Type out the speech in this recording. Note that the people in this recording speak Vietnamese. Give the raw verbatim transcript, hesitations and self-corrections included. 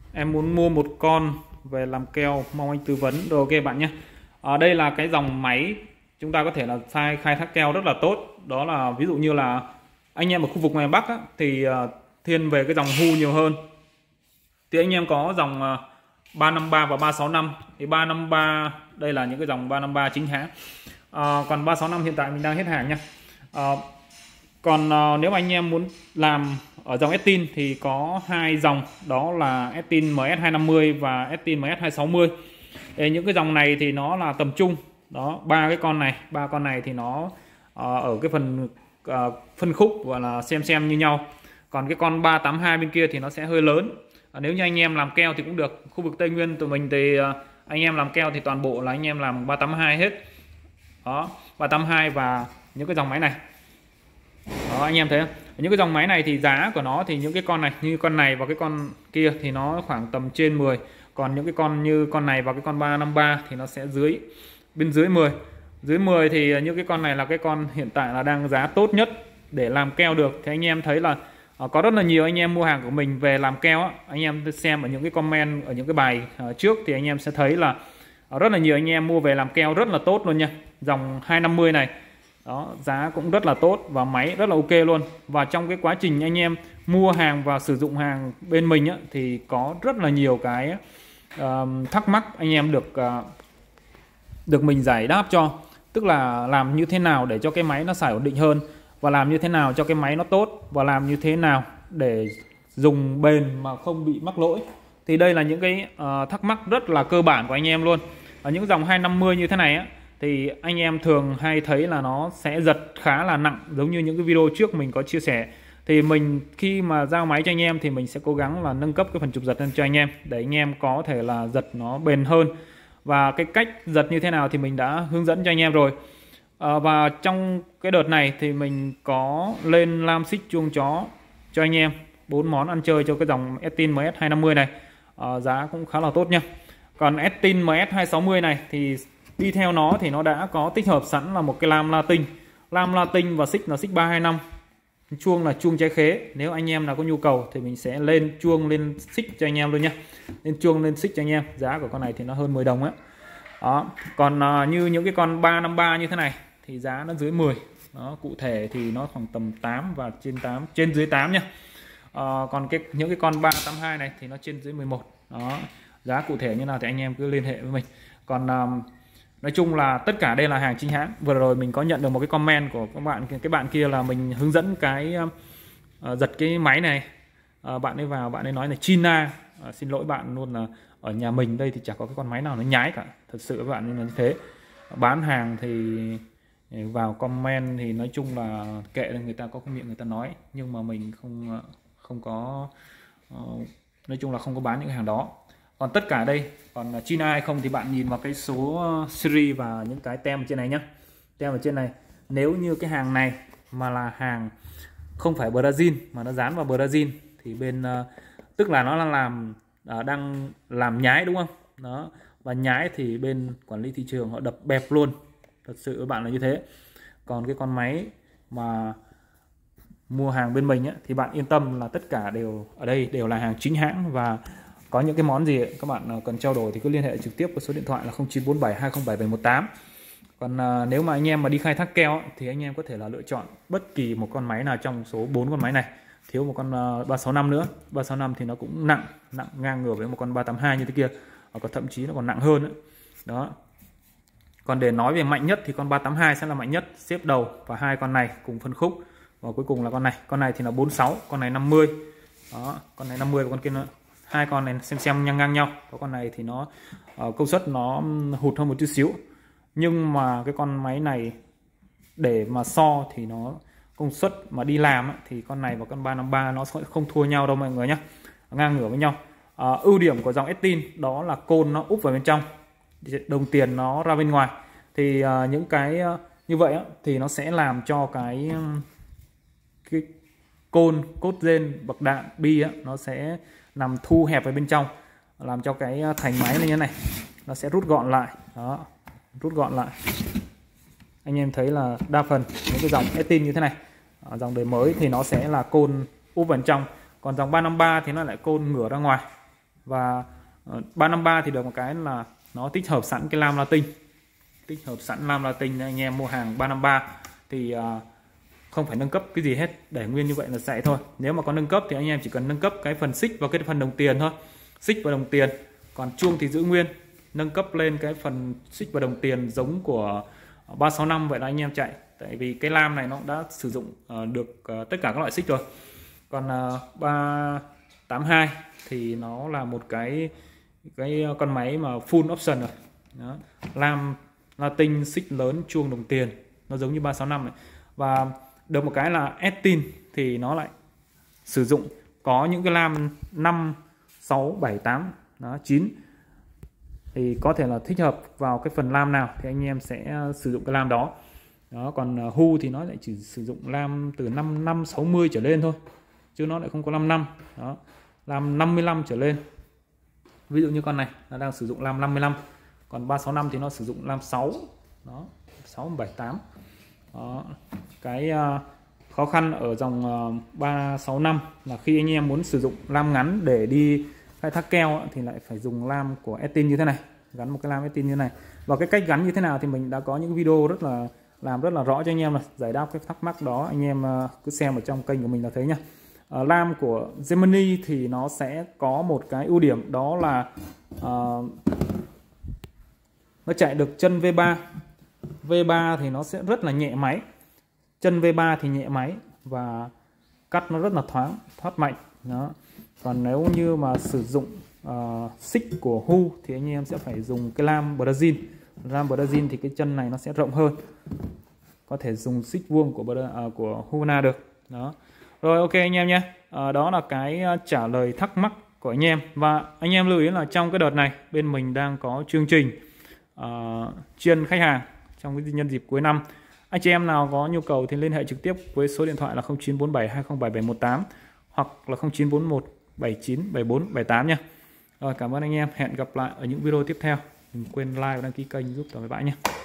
em muốn mua một con về làm keo, mong anh tư vấn. Rồi ok bạn nhé. Ở đây là cái dòng máy chúng ta có thể là sai khai thác keo rất là tốt. Đó là ví dụ như là anh em ở khu vực ngoài Bắc á, thì uh, thiên về cái dòng hu nhiều hơn. Thì anh em có dòng uh, ba năm ba và ba sáu năm. Thì ba năm ba đây là những cái dòng ba năm ba chính hãng. Uh, còn ba sáu năm hiện tại mình đang hết hàng nha. Uh, còn uh, nếu mà anh em muốn làm ở dòng Estin thì có hai dòng, đó là Estin em ét hai năm mươi và Estin em ét hai sáu mươi. Để những cái dòng này thì nó là tầm trung. Đó, ba cái con này, ba con này thì nó uh, ở cái phần uh, phân khúc gọi là xem xem như nhau. Còn cái con ba tám hai bên kia thì nó sẽ hơi lớn. Uh, nếu như anh em làm keo thì cũng được. Khu vực Tây Nguyên tụi mình thì uh, anh em làm keo thì toàn bộ là anh em làm ba tám hai hết. Đó, ba tám hai và những cái dòng máy này. Đó, anh em thấy không? Những cái dòng máy này thì giá của nó thì những cái con này như con này và cái con kia thì nó khoảng tầm trên mười. Còn những cái con như con này và cái con ba năm ba thì nó sẽ dưới bên dưới mười. Dưới mười thì những cái con này là cái con hiện tại là đang giá tốt nhất để làm keo được. Thì anh em thấy là có rất là nhiều anh em mua hàng của mình về làm keo á. Anh em xem ở những cái comment ở những cái bài trước thì anh em sẽ thấy là rất là nhiều anh em mua về làm keo rất là tốt luôn nha. Dòng hai năm mươi này đó, giá cũng rất là tốt và máy rất là ok luôn. Và trong cái quá trình anh em mua hàng và sử dụng hàng bên mình á, thì có rất là nhiều cái uh, thắc mắc anh em được uh, được mình giải đáp cho. Tức là làm như thế nào để cho cái máy nó xài ổn định hơn, và làm như thế nào cho cái máy nó tốt, và làm như thế nào để dùng bền mà không bị mắc lỗi. Thì đây là những cái uh, thắc mắc rất là cơ bản của anh em luôn. Ở những dòng hai năm mươi như thế này á, thì anh em thường hay thấy là nó sẽ giật khá là nặng, giống như những cái video trước mình có chia sẻ. Thì mình khi mà giao máy cho anh em thì mình sẽ cố gắng là nâng cấp cái phần chụp giật lên cho anh em, để anh em có thể là giật nó bền hơn. Và cái cách giật như thế nào thì mình đã hướng dẫn cho anh em rồi. à, Và trong cái đợt này thì mình có lên lam xích chuông chó cho anh em bốn món ăn chơi cho cái dòng Estin em ét hai năm mươi này. à, Giá cũng khá là tốt nha. Còn Estin em ét hai sáu mươi này thì đi theo nó thì nó đã có tích hợp sẵn là một cái lam Latin. Lam Latin và xích là xích ba hai năm. Chuông là chuông trái khế. Nếu anh em nào có nhu cầu thì mình sẽ lên chuông lên xích cho anh em luôn nhé. Lên chuông lên xích cho anh em. Giá của con này thì nó hơn mười đồng á. Đó. Còn uh, như những cái con ba năm ba như thế này thì giá nó dưới mười. Đó, cụ thể thì nó khoảng tầm tám và trên tám, trên dưới tám nhá. Uh, còn cái những cái con ba tám hai này thì nó trên dưới mười một. Đó. Giá cụ thể như nào thì anh em cứ liên hệ với mình. Còn uh, nói chung là tất cả đây là hàng chính hãng. Vừa rồi mình có nhận được một cái comment của các bạn, cái bạn kia là mình hướng dẫn cái uh, giật cái máy này. Uh, bạn ấy vào, bạn ấy nói là China. Uh, xin lỗi bạn luôn, là ở nhà mình đây thì chả có cái con máy nào nó nhái cả. Thật sự các bạn, nên là như thế. Bán hàng thì vào comment thì nói chung là kệ, người ta có cái miệng người ta nói, nhưng mà mình không không có uh, nói chung là không có bán những cái hàng đó. Còn tất cả đây, còn China hay không thì bạn nhìn vào cái số series và những cái tem ở trên này nhé. Tem ở trên này, nếu như cái hàng này mà là hàng không phải Brazil mà nó dán vào Brazil thì bên uh, tức là nó đang làm uh, đang làm nhái, đúng không? Đó, và nhái thì bên quản lý thị trường họ đập bẹp luôn. Thật sự các bạn là như thế. Còn cái con máy mà mua hàng bên mình ấy, thì bạn yên tâm là tất cả đều ở đây đều là hàng chính hãng. Và có những cái món gì các bạn cần trao đổi thì cứ liên hệ trực tiếp với số điện thoại là không chín bốn bảy hai không bảy bảy một tám. Còn à, nếu mà anh em mà đi khai thác keo thì anh em có thể là lựa chọn bất kỳ một con máy nào trong số bốn con máy này. Thiếu một con uh, ba sáu năm nữa. ba sáu năm thì nó cũng nặng, nặng ngang ngửa với một con ba tám hai như thế kia. Hoặc thậm chí nó còn nặng hơn nữa. Đó. Còn để nói về mạnh nhất thì con ba tám hai sẽ là mạnh nhất, xếp đầu, và hai con này cùng phân khúc. Và cuối cùng là con này. Con này thì là bốn sáu, con này năm mươi. Đó, con này năm mươi và con kia nữa. Hai con này xem xem ngang ngang nhau. Có con này thì nó uh, công suất nó hụt hơn một chút xíu. Nhưng mà cái con máy này để mà so thì nó công suất mà đi làm ấy, thì con này và con ba năm ba nó sẽ không thua nhau đâu mọi người nhé. Ngang ngửa với nhau. uh, Ưu điểm của dòng Estin đó là côn nó úp vào bên trong, đồng tiền nó ra bên ngoài. Thì uh, những cái uh, như vậy á, thì nó sẽ làm cho cái cái côn, cốt rên, bậc đạn, bi á, nó sẽ nằm thu hẹp ở bên trong, làm cho cái thành máy này như này nó sẽ rút gọn lại. Đó, rút gọn lại. Anh em thấy là đa phần những cái dòng Estin như thế này, ở dòng đời mới thì nó sẽ là côn úp vào bên trong. Còn dòng ba năm ba thì nó lại côn ngửa ra ngoài. Và uh, ba năm ba thì được một cái là nó tích hợp sẵn cái lam Latin, tích hợp sẵn lam Latin. Anh em mua hàng ba năm ba thì uh, không phải nâng cấp cái gì hết, để nguyên như vậy là chạy thôi. Nếu mà có nâng cấp thì anh em chỉ cần nâng cấp cái phần xích và cái phần đồng tiền thôi, xích và đồng tiền. Còn chuông thì giữ nguyên, nâng cấp lên cái phần xích và đồng tiền giống của ba sáu năm, vậy là anh em chạy. Tại vì cái lam này nó đã sử dụng uh, được uh, tất cả các loại xích rồi. Còn uh, ba tám hai thì nó là một cái cái con máy mà full option rồi. Đó. Lam Latin, xích lớn, chuông đồng tiền, nó giống như ba sáu năm này. Và được một cái là Estin thì nó lại sử dụng có những cái lam năm, sáu, bảy, tám, đó, chín thì có thể là thích hợp vào cái phần lam nào thì anh em sẽ sử dụng cái lam đó. Đó, còn uh, hu thì nó lại chỉ sử dụng lam từ năm năm sáu mươi trở lên thôi, chứ nó lại không có lam năm. Đó, lam năm mươi lăm trở lên. Ví dụ như con này nó đang sử dụng lam năm mươi lăm, còn ba sáu năm thì nó sử dụng lam sáu. Đó, sáu, bảy, tám. Đó, cái uh, khó khăn ở dòng uh, ba sáu năm là khi anh em muốn sử dụng lam ngắn để đi khai thác keo thì lại phải dùng lam của Estin như thế này, gắn một cái lam Estin như thế này. Và cái cách gắn như thế nào thì mình đã có những video rất là làm rất là rõ cho anh em, là giải đáp cái thắc mắc đó. Anh em uh, cứ xem ở trong kênh của mình là thấy nha. Uh, lam của Gemini thì nó sẽ có một cái ưu điểm, đó là uh, nó chạy được chân V ba. V ba thì nó sẽ rất là nhẹ máy, chân V ba thì nhẹ máy và cắt nó rất là thoáng, thoát mạnh. Đó. Còn nếu như mà sử dụng uh, xích của hu thì anh em sẽ phải dùng cái lam Brazil. Lam Brazil thì cái chân này nó sẽ rộng hơn, có thể dùng xích vuông của uh, của Husqvarna được. Đó. Rồi, ok anh em nhé. Uh, đó là cái uh, trả lời thắc mắc của anh em. Và anh em lưu ý là trong cái đợt này bên mình đang có chương trình uh, chiên khách hàng trong cái nhân dịp cuối năm. Anh chị em nào có nhu cầu thì liên hệ trực tiếp với số điện thoại là không chín bốn bảy hai không bảy bảy một tám hoặc là không chín bốn một bảy chín bảy bốn bảy tám nha. Rồi, cảm ơn anh em. Hẹn gặp lại ở những video tiếp theo. Đừng quên like và đăng ký kênh giúp tạm biệt bạn nhé.